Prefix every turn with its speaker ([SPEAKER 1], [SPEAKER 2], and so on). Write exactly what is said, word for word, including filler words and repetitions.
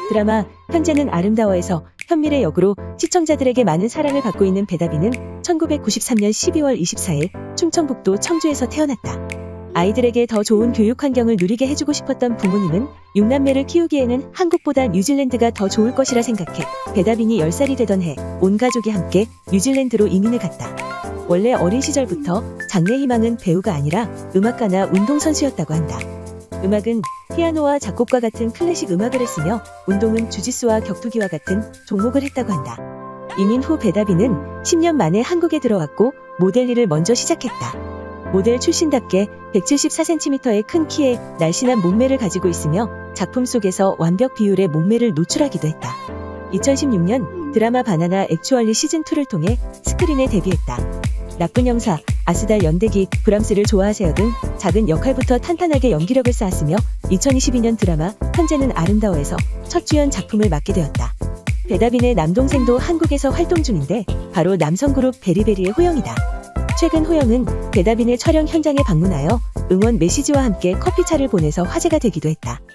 [SPEAKER 1] 드라마 현재는 아름다워에서 현미래 역으로 시청자들에게 많은 사랑을 받고 있는 배다비는 천구백구십삼년 십이월 이십사일 충청북도 청주에서 태어났다. 아이들에게 더 좋은 교육 환경을 누리게 해주고 싶었던 부모님은 육남매를 키우기에는 한국보다 뉴질랜드가 더 좋을 것이라 생각해 배다빈이 열 살이 되던 해 온 가족이 함께 뉴질랜드로 이민을 갔다. 원래 어린 시절부터 장래 희망은 배우가 아니라 음악가나 운동선수였다고 한다. 음악은 피아노와 작곡과 같은 클래식 음악을 했으며 운동은 주짓수와 격투기와 같은 종목을 했다고 한다. 이민 후 배다비는 십 년 만에 한국에 들어왔고 모델 일을 먼저 시작했다. 모델 출신답게 백칠십사 센티미터의 큰 키에 날씬한 몸매를 가지고 있으며 작품 속에서 완벽 비율의 몸매를 노출하기도 했다. 이천십육년 드라마 바나나 액츄얼리 시즌이를 통해 스크린에 데뷔했다. 나쁜 형사, 아스달 연대기, 브람스를 좋아하세요 등 작은 역할부터 탄탄하게 연기력을 쌓았으며 이천이십이년 드라마 현재는 아름다워에서 첫 주연 작품을 맡게 되었다. 배다빈의 남동생도 한국에서 활동 중인데 바로 남성그룹 베리베리의 호영이다. 최근 호영은 배다빈의 촬영 현장에 방문하여 응원 메시지와 함께 커피차를 보내서 화제가 되기도 했다.